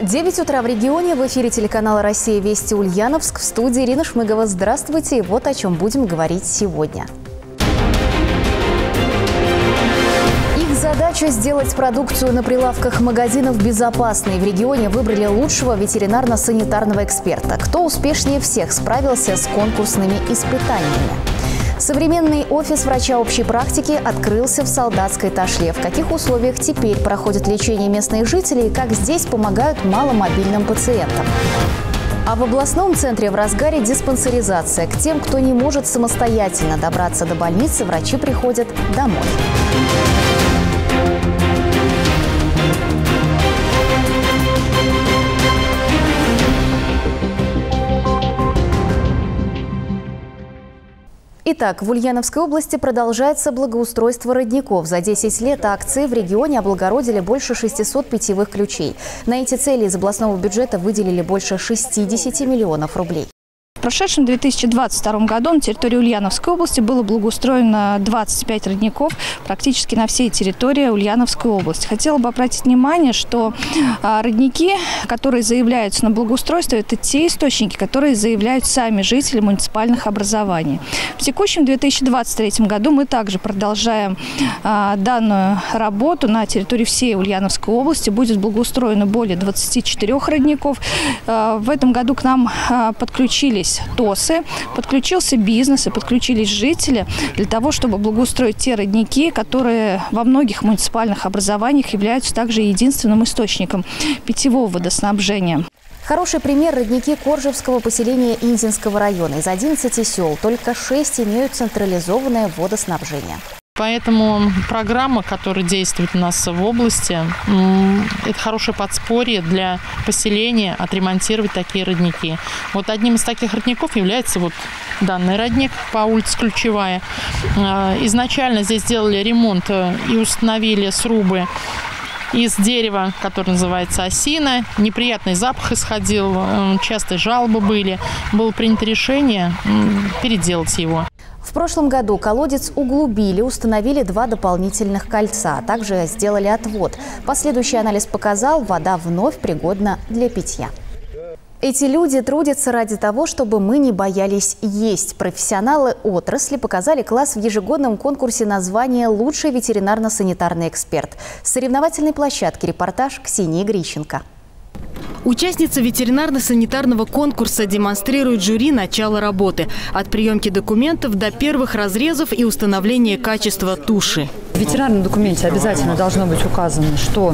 9 утра в регионе. В эфире телеканала «Россия. Вести», Ульяновск. В студии Ирина Шмыгова. Здравствуйте. И вот о чем будем говорить сегодня. Их задача – сделать продукцию на прилавках магазинов безопасной. В регионе выбрали лучшего ветеринарно-санитарного эксперта. Кто успешнее всех справился с конкурсными испытаниями? Современный офис врача общей практики открылся в Солдатской Ташле. В каких условиях теперь проходит лечение местных жителей и как здесь помогают маломобильным пациентам? А в областном центре в разгаре диспансеризация. К тем, кто не может самостоятельно добраться до больницы, врачи приходят домой. Итак, в Ульяновской области продолжается благоустройство родников. За 10 лет акции в регионе облагородили больше 600 питьевых ключей. На эти цели из областного бюджета выделили больше 60 миллионов рублей. В прошедшем 2022 году на территории Ульяновской области было благоустроено 25 родников практически на всей территории Ульяновской области. Хотела бы обратить внимание, что родники, которые заявляются на благоустройство, это те источники, которые заявляют сами жители муниципальных образований. В текущем 2023 году мы также продолжаем данную работу. На территории всей Ульяновской области будет благоустроено более 24 родников. В этом году к нам подключились ТОСы, подключился бизнес и подключились жители для того, чтобы благоустроить те родники, которые во многих муниципальных образованиях являются также единственным источником питьевого водоснабжения. Хороший пример – родники Коржевского поселения Инзинского района. Из 11 сел только 6 имеют централизованное водоснабжение. Поэтому программа, которая действует у нас в области, это хорошее подспорье для поселения отремонтировать такие родники. Вот одним из таких родников является вот данный родник по улице Ключевая. Изначально здесь сделали ремонт и установили срубы из дерева, которое называется осина. Неприятный запах исходил, часто жалобы были. Было принято решение переделать его. В прошлом году колодец углубили, установили 2 дополнительных кольца, а также сделали отвод. Последующий анализ показал, вода вновь пригодна для питья. Эти люди трудятся ради того, чтобы мы не боялись есть. Профессионалы отрасли показали класс в ежегодном конкурсе на звание «Лучший ветеринарно-санитарный эксперт». С соревновательной площадки репортаж Ксении Грищенко. Участница ветеринарно-санитарного конкурса демонстрирует жюри начало работы. От приемки документов до первых разрезов и установления качества туши. В ветеринарном документе обязательно должно быть указано, что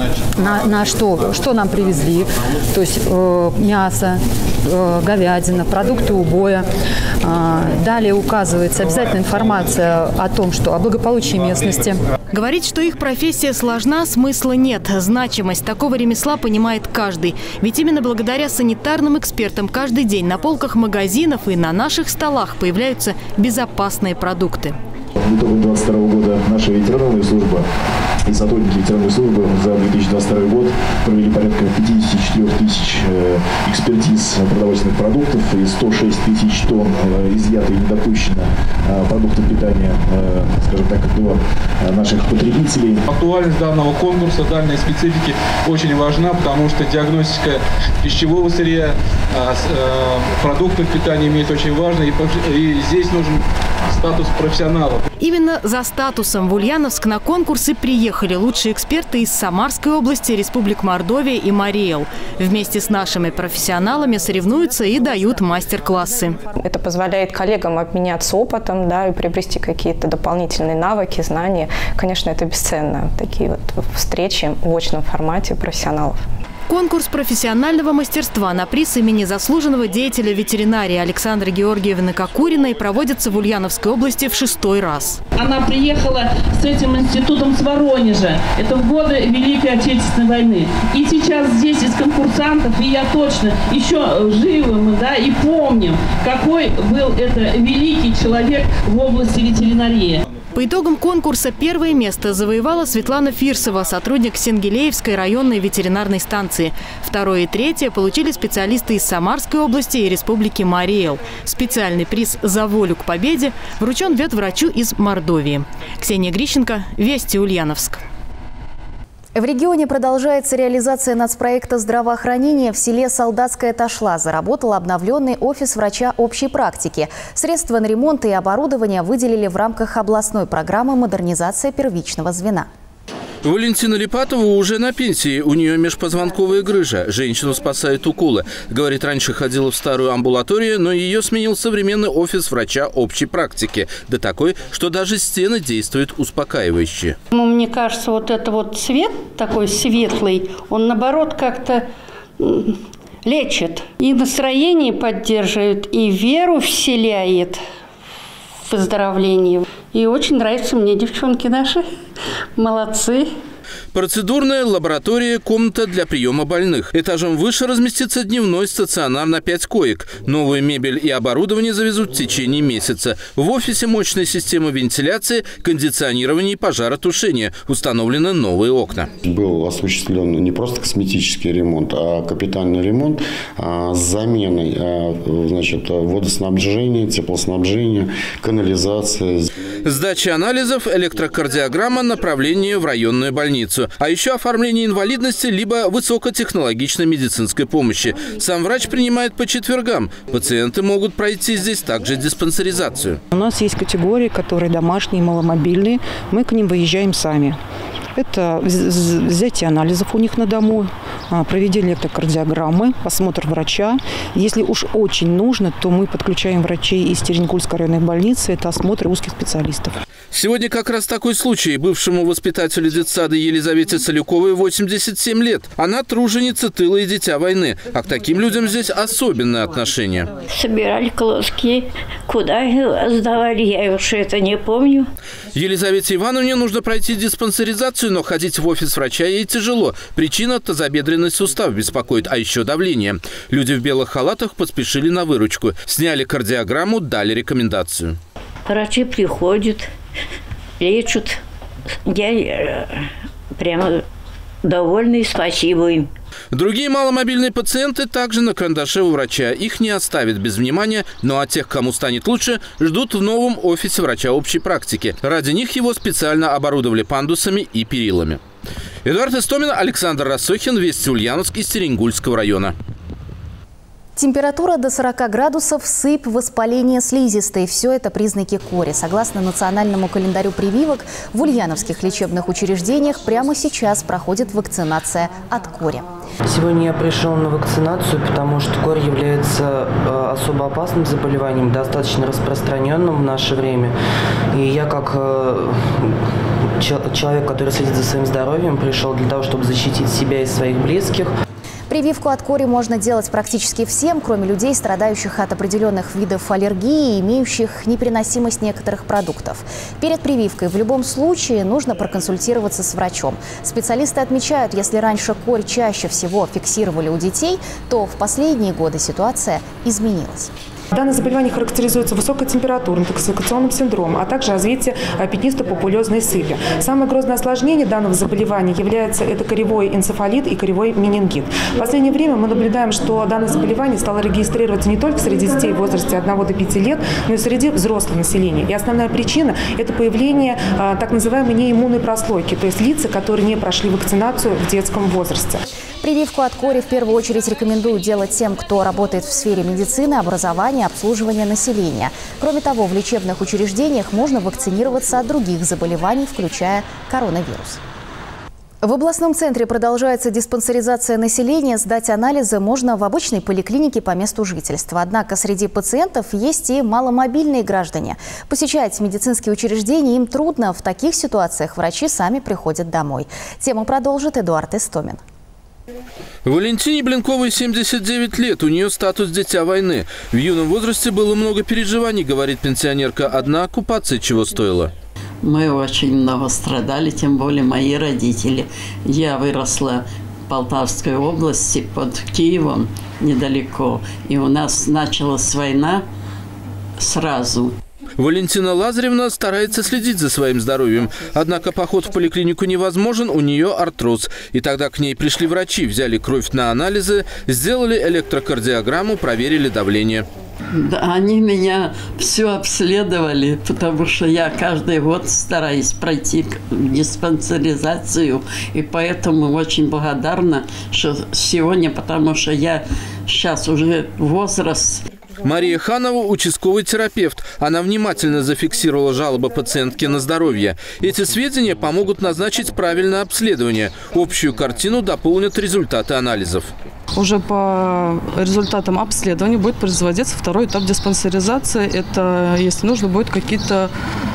нам привезли. То есть мясо, говядина, продукты убоя. Далее указывается обязательно информация о том, что о благополучии местности. Говорить, что их профессия сложна, смысла нет. Значимость такого ремесла понимает каждый. Ведь именно благодаря санитарным экспертам каждый день на полках магазинов и на наших столах появляются безопасные продукты. В итоге 2022 года наша ветеринарная служба и сотрудники ветеринарной службы за 2022 год провели порядка 54 тысяч экспертиз продовольственных продуктов и 106 тысяч тонн изъято и недопущено продуктов питания, скажем так, до наших потребителей. Актуальность данного конкурса, данной специфики очень важна, потому что диагностика пищевого сырья, продуктов питания имеет очень важно, и здесь нужен статус профессионала. Именно за статусом в Ульяновск на конкурс и приехали лучшие эксперты из Самарской области, Республик Мордовия и Мариэл. Вместе с нашими профессионалами соревнуются и дают мастер-классы. Это позволяет коллегам обменяться опытом, и приобрести какие-то дополнительные навыки, знания. Конечно, это бесценно. Такие вот встречи в очном формате профессионалов. Конкурс профессионального мастерства на приз имени заслуженного деятеля ветеринарии Александры Георгиевны Кокуриной проводится в Ульяновской области в 6-й раз. Она приехала с этим институтом с Воронежа. Это в годы Великой Отечественной войны. И сейчас здесь из конкурсантов, и я точно еще живы мы, и помним, какой был это великий человек в области ветеринарии. По итогам конкурса первое место завоевала Светлана Фирсова, сотрудник Сенгелеевской районной ветеринарной станции. Второе и третье получили специалисты из Самарской области и Республики Мариэл. Специальный приз за волю к победе вручен ветврачу из Мордовии. Ксения Грищенко, Вести, Ульяновск. В регионе продолжается реализация нацпроекта здравоохранения. В селе Солдатская Ташла заработал обновленный офис врача общей практики. Средства на ремонт и оборудование выделили в рамках областной программы «Модернизация первичного звена». Валентина Липатова уже на пенсии. У нее межпозвонковая грыжа. Женщину спасают уколы. Говорит, раньше ходила в старую амбулаторию, но ее сменил современный офис врача общей практики. Да такой, что даже стены действуют успокаивающе. Мне кажется, вот это вот цвет такой светлый, он наоборот как-то лечит. И настроение поддерживает, и веру вселяет в выздоровление. И очень нравятся мне девчонки наши. Молодцы. Процедурная лаборатория, комната для приема больных. Этажом выше разместится дневной стационар на 5 коек. Новую мебель и оборудование завезут в течение месяца. В офисе мощная система вентиляции, кондиционирования и пожаротушения. Установлены новые окна. Был осуществлен не просто косметический ремонт, а капитальный ремонт с заменой водоснабжения, теплоснабжения, канализации. Сдача анализов, электрокардиограмма, направление в районную больницу. А еще оформление инвалидности либо высокотехнологичной медицинской помощи. Сам врач принимает по четвергам. Пациенты могут пройти здесь также диспансеризацию. У нас есть категории, которые домашние, маломобильные. Мы к ним выезжаем сами. Это взятие анализов у них на дому, проведение электрокардиограммы, осмотр врача. Если уж очень нужно, то мы подключаем врачей из Теренкульской районной больницы. Это осмотр узких специалистов. Сегодня как раз такой случай. Бывшему воспитателю детсада Елизавете Соляковой 87 лет. Она труженица тыла и дитя войны. А к таким людям здесь особенное отношение. Собирали колоски. Куда сдавали, я уж это не помню. Елизавете Ивановне нужно пройти диспансеризацию, но ходить в офис врача ей тяжело. Причина – тазобедренный сустав беспокоит, а еще давление. Люди в белых халатах поспешили на выручку. Сняли кардиограмму, дали рекомендацию. Врачи приходят, лечат. Я прямо довольна и спасибо им. Другие маломобильные пациенты также на карандаше у врача. Их не оставят без внимания, ну а тех, кому станет лучше, ждут в новом офисе врача общей практики. Ради них его специально оборудовали пандусами и перилами. Эдуард Истомин, Александр Рассохин, Вести Ульяновск из Теренгульского района. Температура до 40 градусов, сыпь, воспаление слизистой – все это признаки кори. Согласно национальному календарю прививок, в ульяновских лечебных учреждениях прямо сейчас проходит вакцинация от кори. Сегодня я пришел на вакцинацию, потому что корь является особо опасным заболеванием, достаточно распространенным в наше время. И я как человек, который следит за своим здоровьем, пришел для того, чтобы защитить себя и своих близких. Прививку от кори можно делать практически всем, кроме людей, страдающих от определенных видов аллергии и имеющих непереносимость некоторых продуктов. Перед прививкой в любом случае нужно проконсультироваться с врачом. Специалисты отмечают, если раньше корь чаще всего фиксировали у детей, то в последние годы ситуация изменилась. Данное заболевание характеризуется высокой температурой, интоксикационным синдромом, а также развитие пятнисто-папулезной сыпи. Самое грозное осложнение данного заболевания является это коревой энцефалит и коревой менингит. В последнее время мы наблюдаем, что данное заболевание стало регистрироваться не только среди детей в возрасте от 1 до 5 лет, но и среди взрослого населения. И основная причина – это появление так называемой неиммунной прослойки, то есть лица, которые не прошли вакцинацию в детском возрасте. Прививку от кори в первую очередь рекомендуют делать тем, кто работает в сфере медицины, образования, обслуживания населения. Кроме того, в лечебных учреждениях можно вакцинироваться от других заболеваний, включая коронавирус. В областном центре продолжается диспансеризация населения. Сдать анализы можно в обычной поликлинике по месту жительства. Однако среди пациентов есть и маломобильные граждане. Посещать медицинские учреждения им трудно. В таких ситуациях врачи сами приходят домой. Тему продолжит Эдуард Истомин. Валентине Блинковой 79 лет. У нее статус дитя войны. В юном возрасте было много переживаний, говорит пенсионерка. Одна оккупация чего стоила. Мы очень много страдали, тем более мои родители. Я выросла в Полтавской области, под Киевом, недалеко. И у нас началась война сразу. Валентина Лазаревна старается следить за своим здоровьем. Однако поход в поликлинику невозможен, у нее артроз. И тогда к ней пришли врачи, взяли кровь на анализы, сделали электрокардиограмму, проверили давление. Да, они меня все обследовали, потому что я каждый год стараюсь пройти диспансеризацию. И поэтому очень благодарна, что сегодня, потому что я сейчас уже возраст. Мария Ханова – участковый терапевт. Она внимательно зафиксировала жалобы пациентки на здоровье. Эти сведения помогут назначить правильное обследование. Общую картину дополнят результаты анализов. Уже по результатам обследования будет производиться второй этап диспансеризации. Это, если нужно, будут какие-то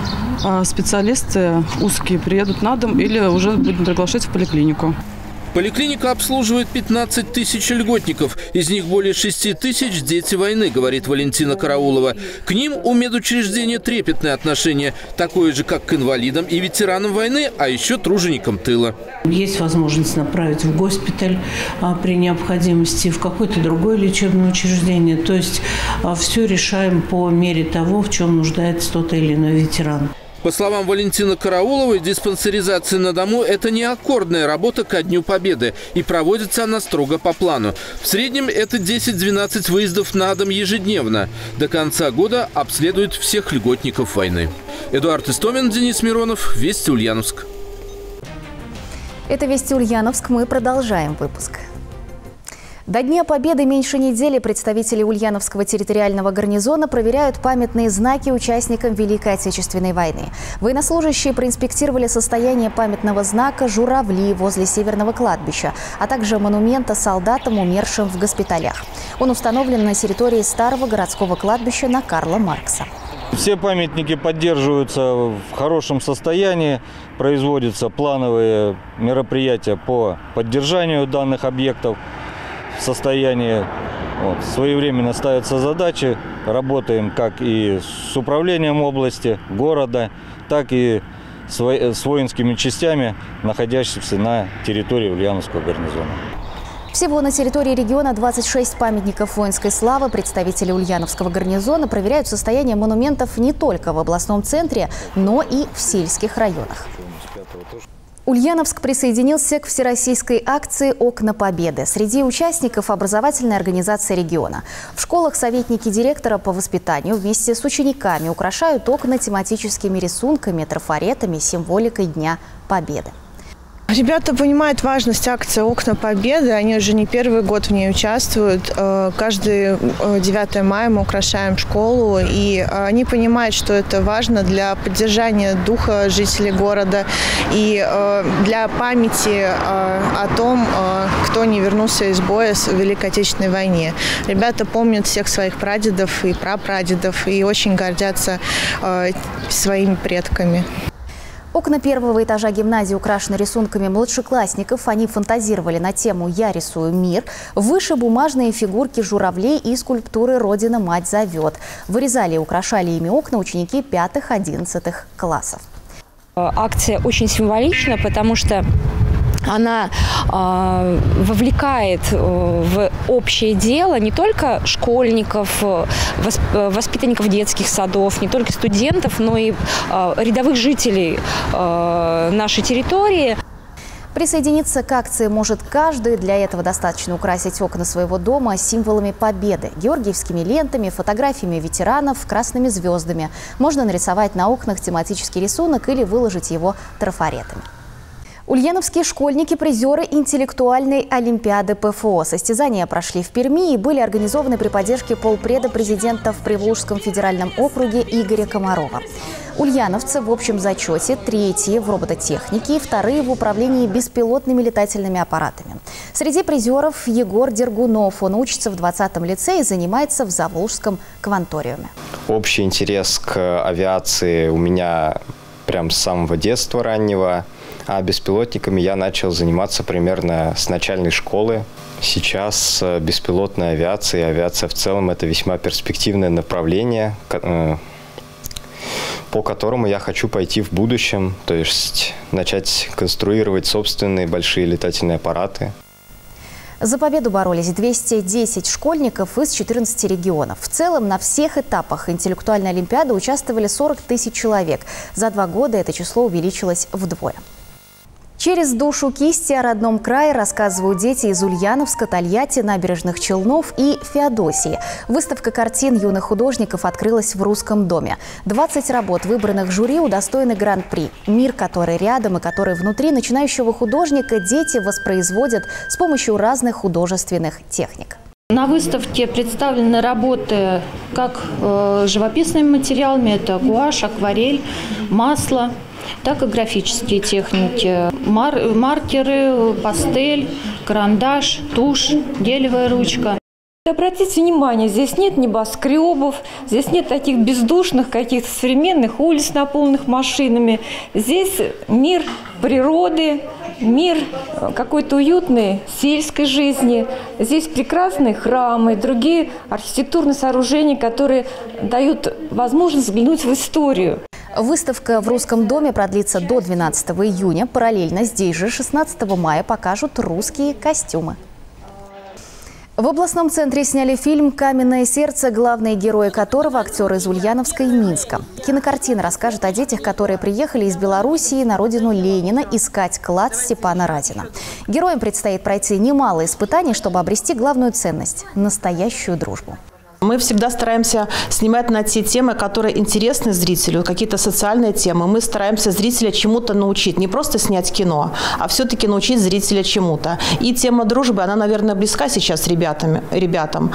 специалисты узкие приедут на дом или уже будем приглашать в поликлинику. Поликлиника обслуживает 15 тысяч льготников. Из них более 6 тысяч – дети войны, говорит Валентина Караулова. К ним у медучреждения трепетное отношение. Такое же, как к инвалидам и ветеранам войны, а еще труженикам тыла. Есть возможность направить в госпиталь при необходимости, в какое-то другое лечебное учреждение. То есть все решаем по мере того, в чем нуждается тот или иной ветеран. По словам Валентины Карауловой, диспансеризация на дому – это не аккордная работа ко Дню Победы, и проводится она строго по плану. В среднем это 10-12 выездов на дом ежедневно. До конца года обследуют всех льготников войны. Эдуард Истомин, Денис Миронов, Вести Ульяновск. Это Вести Ульяновск. Мы продолжаем выпуск. До Дня Победы меньше недели представители Ульяновского территориального гарнизона проверяют памятные знаки участникам Великой Отечественной войны. Военнослужащие проинспектировали состояние памятного знака «Журавли» возле Северного кладбища, а также монумента солдатам, умершим в госпиталях. Он установлен на территории старого городского кладбища на Карла Маркса. Все памятники поддерживаются в хорошем состоянии, производятся плановые мероприятия по поддержанию данных объектов в состоянии. Своевременно ставятся задачи, работаем как и с управлением области, города, так и с воинскими частями, находящимися на территории Ульяновского гарнизона. Всего на территории региона 26 памятников воинской славы. Представители Ульяновского гарнизона проверяют состояние монументов не только в областном центре, но и в сельских районах. Ульяновск присоединился к всероссийской акции «Окна Победы». Среди участников образовательная организация региона. В школах советники директора по воспитанию вместе с учениками украшают окна тематическими рисунками, трафаретами, символикой Дня Победы. Ребята понимают важность акции «Окна Победы». Они уже не первый год в ней участвуют. Каждый 9 мая мы украшаем школу. И они понимают, что это важно для поддержания духа жителей города и для памяти о том, кто не вернулся из боя в Великой Отечественной войне. Ребята помнят всех своих прадедов и прапрадедов и очень гордятся своими предками. Окна первого этажа гимназии украшены рисунками младшеклассников. Они фантазировали на тему «Я рисую мир». Выше бумажные фигурки журавлей и скульптуры «Родина, мать зовет». Вырезали и украшали ими окна ученики 5-11 классов. Акция очень символична, потому что она вовлекает в общее дело не только школьников, воспитанников детских садов, не только студентов, но и рядовых жителей нашей территории. Присоединиться к акции может каждый. Для этого достаточно украсить окна своего дома символами победы, георгиевскими лентами, фотографиями ветеранов, красными звездами. Можно нарисовать на окнах тематический рисунок или выложить его трафаретами. Ульяновские школьники – призеры интеллектуальной олимпиады ПФО. Состязания прошли в Перми и были организованы при поддержке полпреда президента в Приволжском федеральном округе Игоря Комарова. Ульяновцы в общем зачете 3-е в робототехнике и 2-е в управлении беспилотными летательными аппаратами. Среди призеров Егор Дергунов. Он учится в 20-м лицее и занимается в Заволжском кванториуме. Общий интерес к авиации у меня прям с самого детства раннего. А беспилотниками я начал заниматься примерно с начальной школы. Сейчас беспилотная авиация и авиация в целом – это весьма перспективное направление, по которому я хочу пойти в будущем, то есть начать конструировать собственные большие летательные аппараты. За победу боролись 210 школьников из 14 регионов. В целом на всех этапах интеллектуальной олимпиады участвовали 40 тысяч человек. За 2 года это число увеличилось вдвое. Через душу кисти о родном крае рассказывают дети из Ульяновска, Тольятти, Набережных Челнов и Феодосии. Выставка картин юных художников открылась в Русском доме. 20 работ, выбранных жюри, удостоены гран-при. Мир, который рядом и который внутри начинающего художника, дети воспроизводят с помощью разных художественных техник. На выставке представлены работы как живописными материалами, это гуашь, акварель, масло, так и графические техники. Маркеры, пастель, карандаш, тушь, гелевая ручка. Обратите внимание, здесь нет небоскребов, здесь нет таких бездушных каких-то современных улиц, наполненных машинами. Здесь мир природы, мир какой-то уютной сельской жизни. Здесь прекрасные храмы, другие архитектурные сооружения, которые дают возможность взглянуть в историю. Выставка в Русском доме продлится до 12 июня. Параллельно здесь же 16 мая покажут русские костюмы. В областном центре сняли фильм «Каменное сердце», главные герои которого – актеры из Ульяновска и Минска. Кинокартина расскажет о детях, которые приехали из Белоруссии на родину Ленина искать клад Степана Разина. Героям предстоит пройти немало испытаний, чтобы обрести главную ценность – настоящую дружбу. Мы всегда стараемся снимать на те темы, которые интересны зрителю, какие-то социальные темы. Мы стараемся зрителя чему-то научить. Не просто снять кино, а все-таки научить зрителя чему-то. И тема дружбы, она, наверное, близка сейчас ребятам.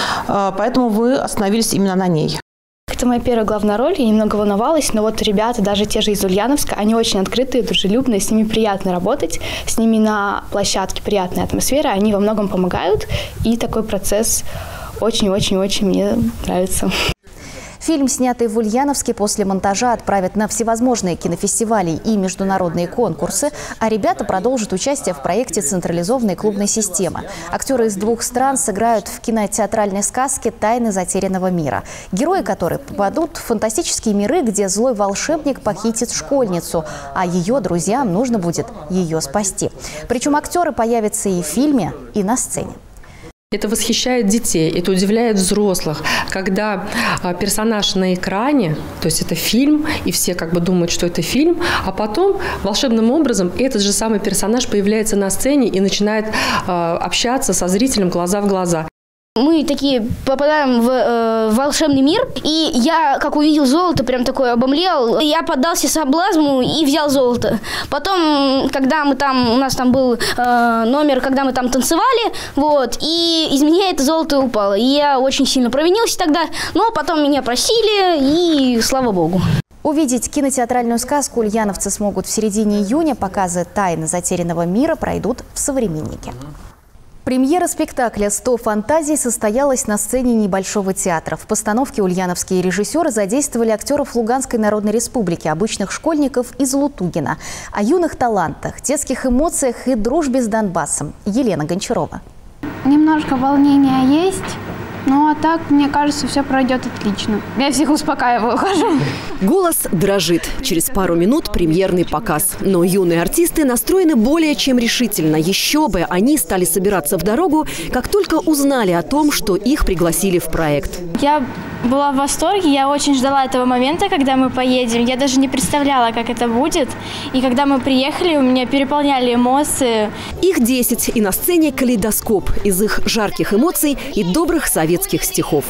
Поэтому мы остановились именно на ней. Это моя первая главная роль, я немного волновалась, но вот ребята, даже те же из Ульяновска, они очень открытые, дружелюбные, с ними приятно работать, с ними на площадке приятная атмосфера, они во многом помогают, и такой процесс очень-очень-очень мне нравится. Фильм, снятый в Ульяновске, после монтажа отправят на всевозможные кинофестивали и международные конкурсы, а ребята продолжат участие в проекте централизованной клубной системы. Актеры из 2 стран сыграют в кинотеатральной сказке «Тайны затерянного мира», герои которой попадут в фантастические миры, где злой волшебник похитит школьницу, а ее друзьям нужно будет ее спасти. Причем актеры появятся и в фильме, и на сцене. Это восхищает детей, это удивляет взрослых, когда персонаж на экране, то есть это фильм, и все как бы думают, что это фильм, а потом волшебным образом этот же самый персонаж появляется на сцене и начинает общаться со зрителем глаза в глаза. Мы такие попадаем в волшебный мир, и я, как увидел золото, прям такой обомлел. Я поддался соблазну и взял золото. Потом, когда мы там, у нас там был номер, когда мы там танцевали, вот, и из меня это золото упало. И я очень сильно провинился тогда, но потом меня просили, и слава богу. Увидеть кинотеатральную сказку ульяновцы смогут в середине июня. Показы «Тайны затерянного мира» пройдут в «Современнике». Премьера спектакля «100 фантазий» состоялась на сцене небольшого театра. В постановке ульяновские режиссеры задействовали актеров Луганской Народной Республики, обычных школьников из Лутугина. О юных талантах, детских эмоциях и дружбе с Донбассом. Елена Гончарова. Немножко волнения есть. Ну, а так, мне кажется, все пройдет отлично. Я всех успокаиваю, хожу. Голос дрожит. Через пару минут премьерный показ. Но юные артисты настроены более чем решительно. Еще бы, они стали собираться в дорогу, как только узнали о том, что их пригласили в проект. Я была в восторге, я очень ждала этого момента, когда мы поедем. Я даже не представляла, как это будет. И когда мы приехали, у меня переполняли эмоции. Их 10, и на сцене калейдоскоп из их жарких эмоций и добрых советских стихов.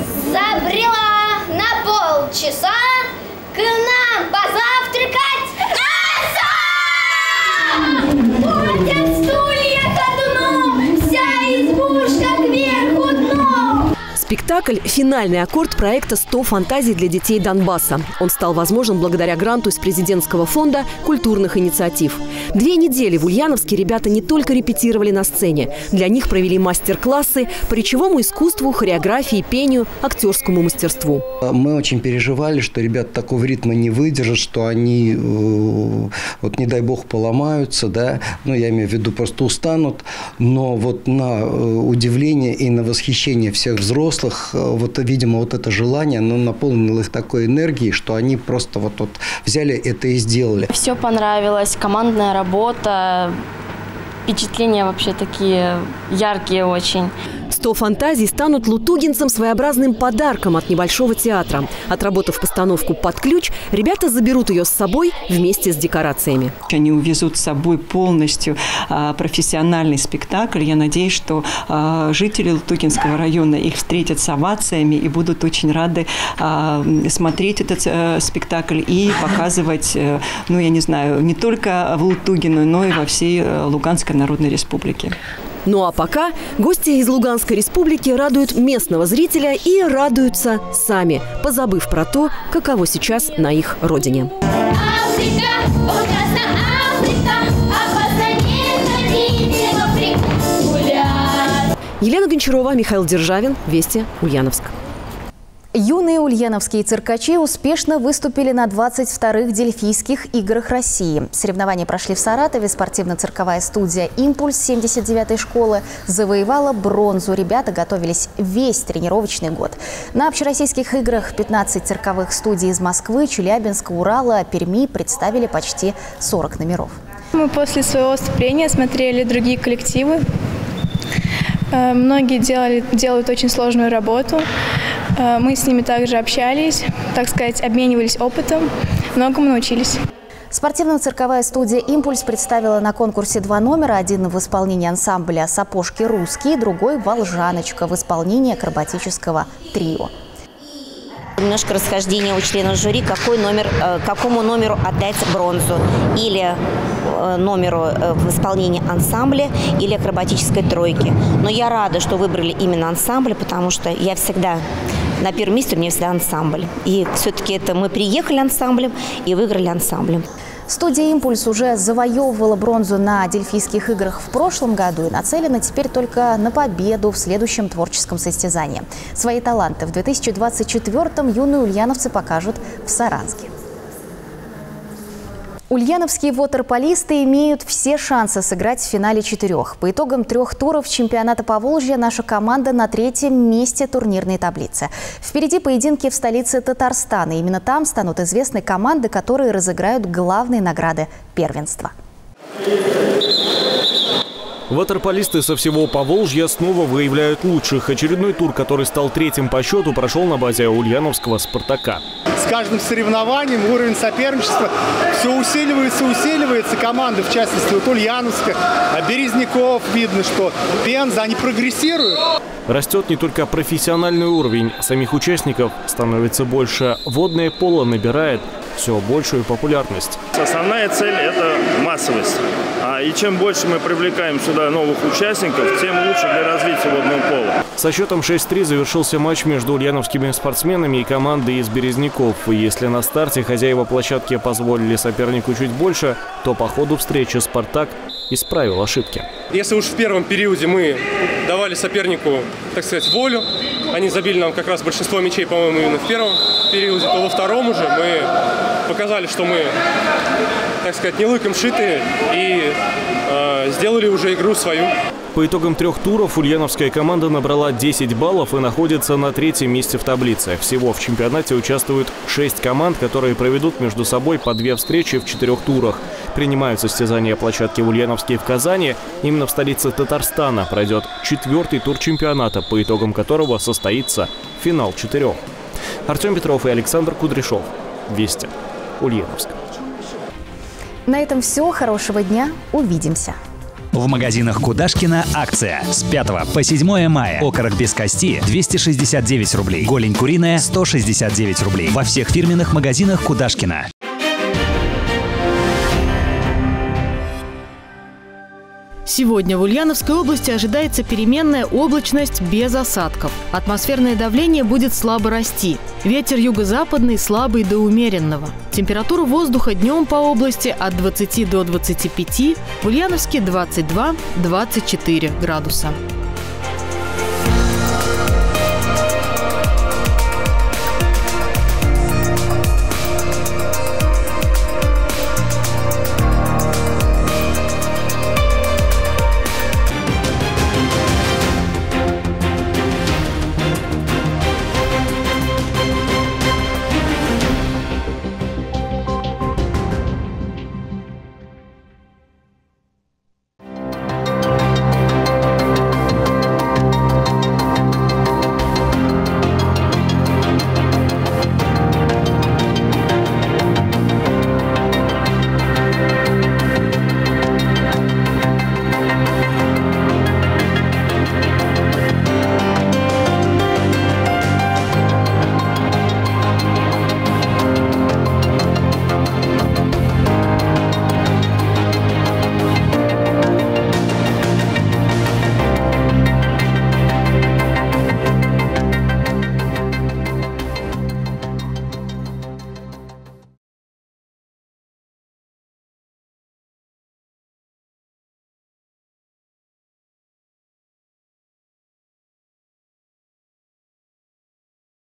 Забрела на полчаса к нам позавтракать. Ходят стулья ко дну, вся избушка кверху дном. Спектакль – финальный аккорд проекта «100 фантазий для детей Донбасса». Он стал возможен благодаря гранту из президентского фонда культурных инициатив. 2 недели в Ульяновске ребята не только репетировали на сцене. Для них провели мастер-классы по речевому искусству, хореографии, пению, актерскому мастерству. Мы очень переживали, что ребята такого ритма не выдержат, что они, вот не дай бог, поломаются, да. Ну, я имею в виду, просто устанут. Но вот на удивление и на восхищение всех взрослых, вот, видимо, вот это желание, оно наполнило их такой энергией, что они просто вот взяли это и сделали. Все понравилось, командная работа, впечатления вообще такие яркие очень. 100 фантазий станут лутугинцам своеобразным подарком от небольшого театра. Отработав постановку под ключ, ребята заберут ее с собой вместе с декорациями. Они увезут с собой полностью профессиональный спектакль. Я надеюсь, что жители Лутугинского района их встретят с овациями и будут очень рады смотреть этот спектакль и показывать, ну, я не знаю, не только в Лутугино, но и во всей Луганской Народной Республике. Ну а пока гости из Луганской республики радуют местного зрителя и радуются сами, позабыв про то, каково сейчас на их родине. Елена Гончарова, Михаил Державин, Вести, Ульяновск. Юные ульяновские циркачи успешно выступили на 22-х Дельфийских играх России. Соревнования прошли в Саратове. Спортивно-цирковая студия «Импульс» 79-й школы завоевала бронзу. Ребята готовились весь тренировочный год. На общероссийских играх 15 цирковых студий из Москвы, Челябинска, Урала, Перми представили почти 40 номеров. Мы после своего выступления смотрели другие коллективы. Многие делают очень сложную работу. Мы с ними также общались, так сказать, обменивались опытом, многому научились. Спортивно-цирковая студия «Импульс» представила на конкурсе 2 номера. Один в исполнении ансамбля «Сапожки русские», другой «Волжаночка» в исполнении акробатического трио. Немножко расхождение у членов жюри, какому номеру отдать бронзу. Или номеру в исполнении ансамбля, или акробатической тройки. Но я рада, что выбрали именно ансамбль, потому что я всегда на первом месте, у меня всегда ансамбль. И все-таки это мы приехали ансамблем и выиграли ансамблем. Студия «Импульс» уже завоевывала бронзу на Дельфийских играх в прошлом году и нацелена теперь только на победу в следующем творческом состязании. Свои таланты в 2024-м юные ульяновцы покажут в Саранске. Ульяновские вотерполисты имеют все шансы сыграть в финале 4. По итогам 3 туров чемпионата Поволжья наша команда на 3-м месте турнирной таблицы. Впереди поединки в столице Татарстана. Именно там станут известны команды, которые разыграют главные награды первенства. Вотерполисты со всего Поволжья снова выявляют лучших. Очередной тур, который стал 3-м по счету, прошел на базе ульяновского «Спартака». С каждым соревнованием уровень соперничества все усиливается и усиливается. Команды, в частности, вот Ульяновска, Березняков, видно, что Пенза, они прогрессируют. Растет не только профессиональный уровень самих участников, становится больше. Водное поло набирает все большую популярность. Основная цель – это массовость. И чем больше мы привлекаем сюда новых участников, тем лучше для развития водного пола. Со счетом 6-3 завершился матч между ульяновскими спортсменами и командой из Березняков. И если на старте хозяева площадки позволили сопернику чуть больше, то по ходу встречи «Спартак» исправил ошибки. Если уж в первом периоде мы давали сопернику, так сказать, волю, они забили нам как раз большинство мячей, по-моему, именно в первом периоде, то во втором уже мы показали, что мы, так сказать, не лыком шитые и сделали уже игру свою. По итогам 3 туров ульяновская команда набрала 10 баллов и находится на 3-м месте в таблице. Всего в чемпионате участвуют 6 команд, которые проведут между собой по 2 встречи в 4 турах. Принимают состязания площадки в Ульяновске и в Казани. Именно в столице Татарстана пройдет 4-й тур чемпионата, по итогам которого состоится финал 4. Артем Петров и Александр Кудряшов. Вести. Ульяновск. На этом все. Хорошего дня. Увидимся. В магазинах Кудашкина акция. С 5 по 7 мая. Окорок без кости – 269 рублей. Голень куриная – 169 рублей. Во всех фирменных магазинах Кудашкина. Сегодня в Ульяновской области ожидается переменная облачность без осадков. Атмосферное давление будет слабо расти. Ветер юго-западный слабый до умеренного. Температура воздуха днем по области от 20 до 25, в Ульяновске 22-24 градуса.